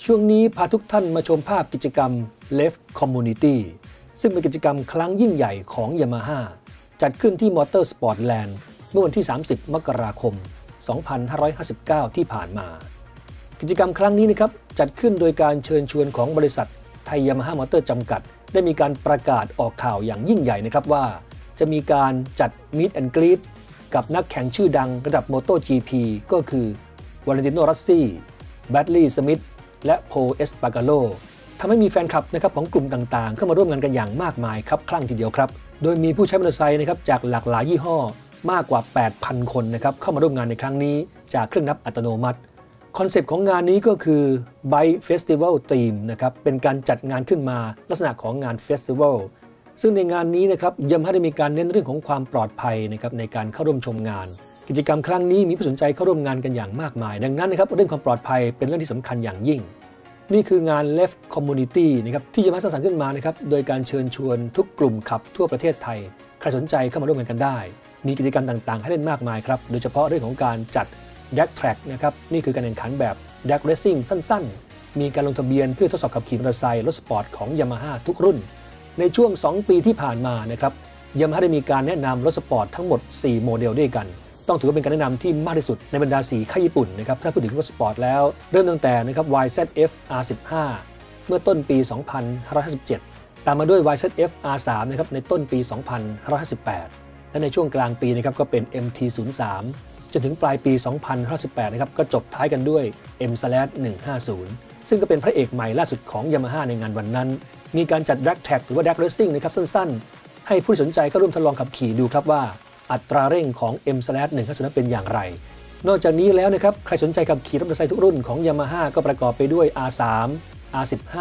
ช่วงนี้พาทุกท่านมาชมภาพกิจกรรม Left Community ซึ่งเป็นกิจกรรมครั้งยิ่งใหญ่ของ Yamaha จัดขึ้นที่ Motorsportland เมื่อวันที่ 30 มกราคม 2559 ที่ผ่านมา กิจกรรมครั้งนี้นะครับจัดขึ้นโดยการเชิญชวนของบริษัทไทย Yamaha Motor จำกัดได้มีการประกาศออกข่าวอย่างยิ่งใหญ่นะครับว่าจะมีการจัด Meet and Greet กับนักแข่งชื่อดังระดับ MotoGP ก็คือวาเลนติโน รัสซี่ แบดลีย์ สมิธและโพล เอสปาร์กาโลทำให้มีแฟนคลับนะครับของกลุ่มต่างๆเข้ามาร่วมงานกันอย่างมากมายครับคลั่งทีเดียวครับโดยมีผู้ใช้มอเตอร์ไซค์นะครับจากหลากหลายยี่ห้อมากกว่า 8,000 คนนะครับเข้ามาร่วมงานในครั้งนี้จากเครื่องนับอัตโนมัติคอนเซปต์ของงานนี้ก็คือ Bike Festival Theme นะครับเป็นการจัดงานขึ้นมาลักษณะของงานเฟสติวัลซึ่งในงานนี้นะครับYamahaได้มีการเน้นเรื่องของความปลอดภัยนะครับในการเข้าร่วมชมงานกิจกรรมครั้งนี้มีผู้สนใจเข้าร่วมงานกันอย่างมากมายดังนั้นนะครับเรื่องความปลอดภัยเป็นเรื่องที่สำคัญอย่างยิ่งนี่คืองาน Left Community นะครับที่Yamahaสร้างสรรค์ขึ้นมานะครับโดยการเชิญชวนทุกกลุ่มขับทั่วประเทศไทยใครสนใจเข้ามาร่วมงานกันได้มีกิจกรรมต่างๆให้เล่นมากมายครับโดยเฉพาะเรื่องของการจัด Drag Track นะครับนี่คือการแข่งขันแบบ Drag Racing สั้นๆมีการลงทะเบียนเพื่อทดสอบขับขี่มอเตอร์ไซค์รถสปอร์ตของ Yamaha ทุกรุ่นในช่วง 2 ปีที่ผ่านมานะครับYamahaได้มีการแนะนำรถสปอร์ตทั้งหมด 4 โมเดลด้วยกันต้องถือว่าเป็นการแนะนำที่มากที่สุดในบรรดา4ค่ายญี่ปุ่นนะครับถ้าพูดถึงรถสปอร์ตแล้วเริ่มตั้งแต่นะครับ YZF R15 เมื่อต้นปี 2557 ตามมาด้วย YZF R3 นะครับในต้นปี 2558 และในช่วงกลางปีนะครับก็เป็น MT03 จนถึงปลายปี 2518 นะครับก็จบท้ายกันด้วย M/150 ซึ่งก็เป็นพระเอกใหม่ล่าสุดของ Yamaha ในงานวันนั้นมีการจัด Drag Track หรือว่า Drag Racing นะครับสั้นๆให้ผู้สนใจเข้าร่วมทดลองขับขี่ดูครับว่าอัตราเร่งของ M/150 นั้นเป็นอย่างไรนอกจากนี้แล้วนะครับใครสนใจขับขี่รถมอเตอร์ไซค์ทุกรุ่นของ Yamaha ก็ประกอบไปด้วย R3 R15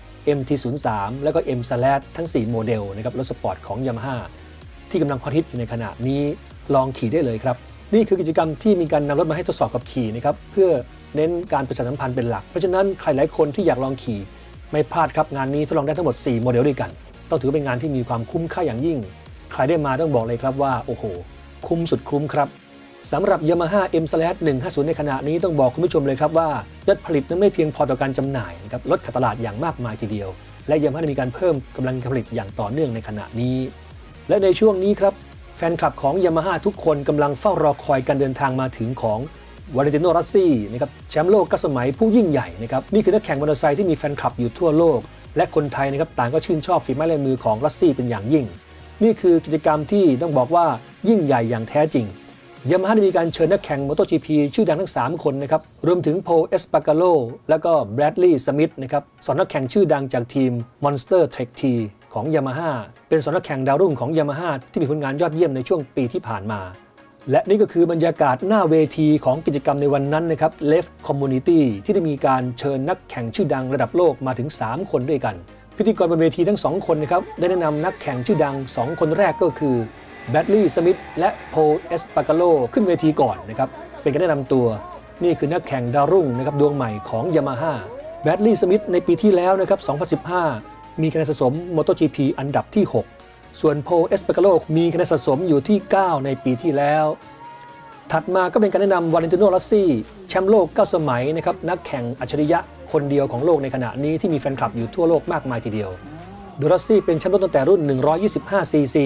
MT03 แล้วก็ M/ ทั้ง 4 โมเดลนะครับรถสปอร์ตของ Yamaha ที่กำลังฮอตฮิตอยู่ในขณะนี้ลองขี่ได้เลยครับนี่คือกิจกรรมที่มีการนำรถมาให้ทดสอบขับขี่นะครับเพื่อเน้นการประชาสัมพันธ์เป็นหลักเพราะฉะนั้นใครหลายคนที่อยากลองขี่ไม่พลาดครับงานนี้ทดลองได้ทั้งหมด 4 โมเดลด้วยกันต้องถือเป็นงานที่มีความคุ้มค่าอย่างยิ่งใครได้มาต้องบอกเลยครับว่าโอ้โหคุ้มสุดคุ้มครับสำหรับ Yamaha M/150 ในขณะนี้ต้องบอกคุณผู้ชมเลยครับว่ายอดผลิตนั้นไม่เพียงพอต่อการจำหน่ายนะครับลดขาดตลาดอย่างมากมายทีเดียวและ Yamaha ได้มีการเพิ่มกำลังการผลิตอย่างต่อเนื่องในขณะนี้และในช่วงนี้ครับแฟนคลับของ Yamaha ทุกคนกำลังเฝ้ารอคอยการเดินทางมาถึงของวาเลนติโน รัสซี่นะครับแชมป์โลก9 สมัยผู้ยิ่งใหญ่นะครับนี่คือนักแข่งมอเตอร์ไซค์ที่มีแฟนคลับอยู่ทั่วโลกและคนไทยนะครับต่างก็ชื่นชอบฝีไม้ลายมือของรัสซี่เป็นอย่างยิ่งนี่คือกิจกรรมที่ต้องบอกว่ายิ่งใหญ่อย่างแท้จริงYamahaได้มีการเชิญนักแข่ง MotoGP ชื่อดังทั้ง 3 คนนะครับรวมถึงโพล เอสปาร์กาโลและก็แบรดลีย์ สมิธนะครับสองนักแข่งชื่อดังจากทีม Monster Trek T ของ Yamaha เป็นสองนักแข่งดาวรุ่งของ Yamaha ที่มีผลงานยอดเยี่ยมในช่วงปีที่ผ่านมาและนี่ก็คือบรรยากาศหน้าเวทีของกิจกรรมในวันนั้นนะครับ Left Community ที่ได้มีการเชิญนักแข่งชื่อดังระดับโลกมาถึง 3 คนด้วยกันพิธีกรบนเวทีทั้ง 2 คนนะครับได้แนะนำนักแข่งชื่อดัง 2 คนแรกก็คือแบดลีย์ สมิธและโพล เอสปาร์กาโลขึ้นเวทีก่อนนะครับเป็นการแนะนำตัวนี่คือนักแข่งดาวรุ่งนะครับดวงใหม่ของ Yamaha แบดลีย์ สมิธในปีที่แล้วนะครับ2015มีคะแนนสะสม MotoGP อันดับที่ 6ส่วนโพล เอสปาร์กาโลมีคะแนนสะสมอยู่ที่ 9 ในปีที่แล้วถัดมาก็เป็นการแนะนำวาเลนติโน รัสซี่แชมป์โลก9 สมัยนะครับนักแข่งอัจฉริยะคนเดียวของโลกในขณะนี้ที่มีแฟนคลับอยู่ทั่วโลกมากมายทีเดียวโดยรัสซี่เป็นแชมป์โลกตั้งแต่รุ่น 125cc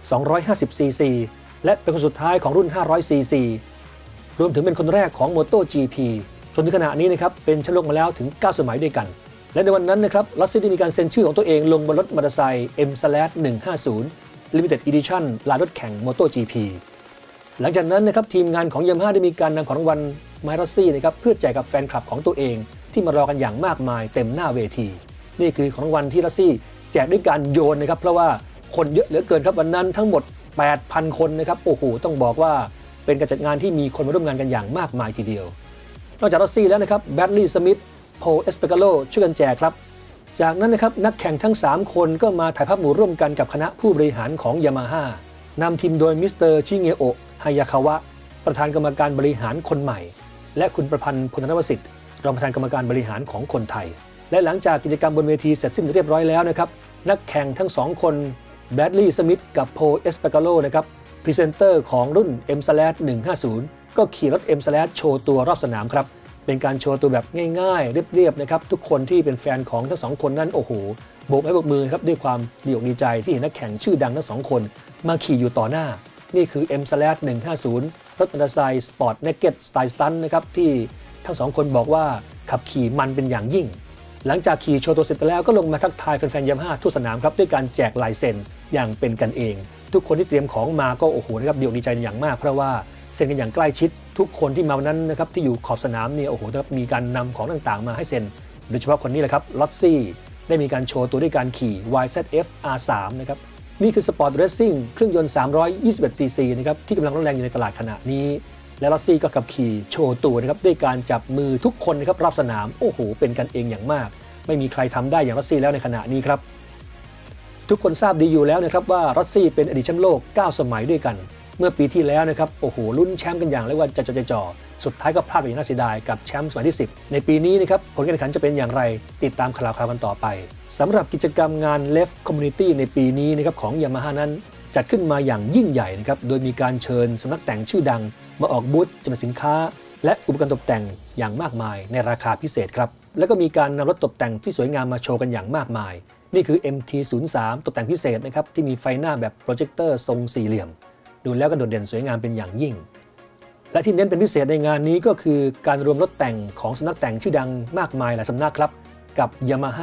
250cc และเป็นคนสุดท้ายของรุ่น 500cc รวมถึงเป็นคนแรกของ MotoGP จนถึงขณะนี้นะครับเป็นแชมป์โลกมาแล้วถึง 9 สมัยด้วยกันและในวันนั้นนะครับรัสซี่ได้มีการเซ็นชื่อของตัวเองลงบนรถมอเตอร์ไซค์ M/150 Limited Edition ลานรถแข่ง MotoGP หลังจากนั้นนะครับทีมงานของ Yamaha ได้มีการนำของรางวัลมาให้รัสซี่นะครับเพื่อแจกกับแฟนคลับของตัวเองที่มารอกันอย่างมากมายเต็มหน้าเวทีนี่คือของรางวัลที่รัสซี่แจกด้วยการโยนนะครับเพราะว่าคนเยอะเหลือเกินครับวันนั้นทั้งหมด 8,000 คนนะครับโอ้โหต้องบอกว่าเป็นการจัดงานที่มีคนมาร่วมงานกันอย่างมากมายทีเดียวนอกจากรัสซี่แล้วนะครับแบดลีย์ สมิธโพล เอสปาร์กาโลช่วยกันแจกครับจากนั้นนะครับนักแข่งทั้ง 3 คนก็มาถ่ายภาพหมู่ร่วมกันกับคณะผู้บริหารของ Yamaha นำทีมโดยมิสเตอร์ชิเงโอะฮายาคาวะประธานกรรมการบริหารคนใหม่และคุณประพันธ์ พลธนวสิทธิ์รองประธานกรรมการบริหารของคนไทยและหลังจากกิจกรรมบนเวทีเสร็จสิ้นเรียบร้อยแล้วนะครับนักแข่งทั้ง 2 คนแบดลีย์ สมิธกับโพล เอสปาร์กาโลนะครับพรีเซนเตอร์ของรุ่น M/150 ก็ขี่รถ M/ โชว์ตัวรอบสนามครับเป็นการโชว์ตัวแบบง่ายๆเรียบๆนะครับทุกคนที่เป็นแฟนของทั้งสองคนนั้นโอ้โหโบกไม้โบกมือครับด้วยความดีอกดีใจที่เห็นนักแข่งชื่อดังทั้งสองคนมาขี่อยู่ต่อหน้านี่คือ M/150 รถมอเตอร์ไซค์สปอร์ตเนกเก็ตสไตล์สตันนะครับที่ทั้งสองคนบอกว่าขับขี่มันเป็นอย่างยิ่งหลังจากขี่โชว์ตัวเสร็จไปแล้วก็ลงมาทักทายแฟนๆยามาฮ่าทั่วสนามครับด้วยการแจกลายเซ็นอย่างเป็นกันเองทุกคนที่เตรียมของมาก็โอ้โหนะครับดีอกดีใจอย่างมากเพราะว่าเซ็นกันอย่างใกล้ชิดทุกคนที่มาวันนั้นนะครับที่อยู่ขอบสนามเนี่ยโอ้โหมีการนำของต่างๆมาให้เซ็นโดยเฉพาะคนนี้แหละครับลอตซี่ได้มีการโชว์ตัวด้วยการขี่ YZF R3 นะครับนี่คือสปอร์ตเรซซิ่งเครื่องยนต์321 ซีซีนะครับที่กำลังร้อนแรงอยู่ในตลาดขณะนี้และลอตซี่ก็ขับขี่โชว์ตัวนะครับด้วยการจับมือทุกคนนะครับรอบสนามโอ้โหเป็นกันเองอย่างมากไม่มีใครทำได้อย่างลอตซี่แล้วในขณะนี้ครับทุกคนทราบดีอยู่แล้วนะครับว่าลอตซี่เป็นอดีตแชมป์โลก9สมัยด้วยกันเมื่อปีที่แล้วนะครับโอ้โหลุ้นแชมป์กันอย่างเรียกว่าจ่อสุดท้ายก็พลาดไปอย่างน่าเสียดายกับแชมป์สมัยที่10ในปีนี้นะครับผลการแข่งขันจะเป็นอย่างไรติดตามข่าวกันต่อไปสำหรับกิจกรรมงาน Left Community ในปีนี้นะครับของ Yamaha นั้นจัดขึ้นมาอย่างยิ่งใหญ่นะครับโดยมีการเชิญสำนักแต่งชื่อดังมาออกบูธจำหน่ายสินค้าและอุปกรณ์ตกแต่งอย่างมากมายในราคาพิเศษครับแล้วก็มีการนำรถตกแต่งที่สวยงามมาโชว์กันอย่างมากมายนี่คือ MT-03 ตกแต่งพิเศษนะครับที่มีไฟหน้าแบบโปรเจคเตอร์ทรงสี่เหลี่ยมดูแล้วก็โดดเด่นสวยงามเป็นอย่างยิ่งและที่เน้นเป็นพิเศษในงานนี้ก็คือการรวมรถแต่งของสำนักแต่งชื่อดังมากมายหลายสำนักครับกับ Yamaha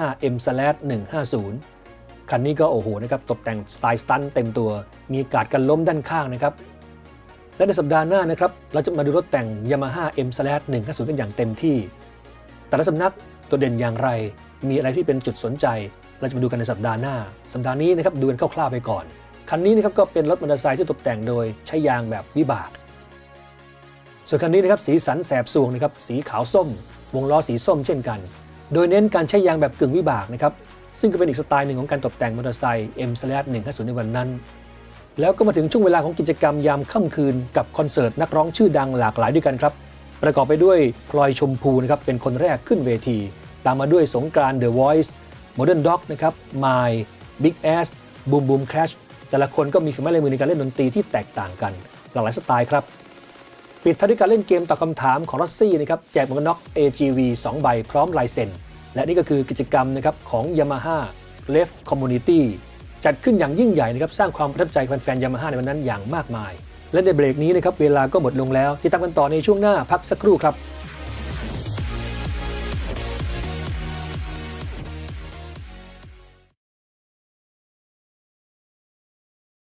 M/150 คันนี้ก็โอ้โหนะครับตกแต่งสไตล์สตันเต็มตัวมีการ์ดกันล้มด้านข้างนะครับและในสัปดาห์หน้านะครับเราจะมาดูรถแต่ง Yamaha M/150 กันอย่างเต็มที่แต่ละสำนักตัวเด่นอย่างไรมีอะไรที่เป็นจุดสนใจเราจะมาดูกันในสัปดาห์หน้าสัปดาห์นี้นะครับดูกันคร่าวๆไปก่อนคันนี้นะครับก็เป็นรถมอเตอร์ไซค์ที่ตกแต่งโดยใช้ยางแบบวิบากส่วนคันนี้นะครับสีสันแสบสวงนะครับสีขาวส้มวงล้อสีส้มเช่นกันโดยเน้นการใช้ยางแบบกึ่งวิบากนะครับซึ่งก็เป็นอีกสไตล์หนึ่งของการตกแต่งมอเตอร์ไซค์ M/150 ในวันนั้นแล้วก็มาถึงช่วงเวลาของกิจกรรมยามค่ำคืนกับคอนเสิร์ตนักร้องชื่อดังหลากหลายด้วยกันครับประกอบไปด้วยพลอยชมพูนะครับเป็นคนแรกขึ้นเวทีตามมาด้วยสงกรานต์ The Voice Modern Dog นะครับ My Big Ass Boom Boom Crash แต่ละคนก็มีฝีไม้ลายมือในการเล่นดนตรีที่แตกต่างกันหลากหลายสไตล์ครับปิดท้ายด้วยการเล่นเกมตอบคำถามของลอตซี่นะครับแจกหมวกกันน็อก AGV 2 ใบพร้อมลายเซ็นและนี่ก็คือกิจกรรมนะครับของ Yamaha Left Community จัดขึ้นอย่างยิ่งใหญ่นะครับสร้างความประทับใจแฟนๆ Yamaha ในวันนั้นอย่างมากมายและในเบรกนี้นะครับเวลาก็หมดลงแล้วติดตามกันต่อในช่วงหน้าพักสักครู่ครับ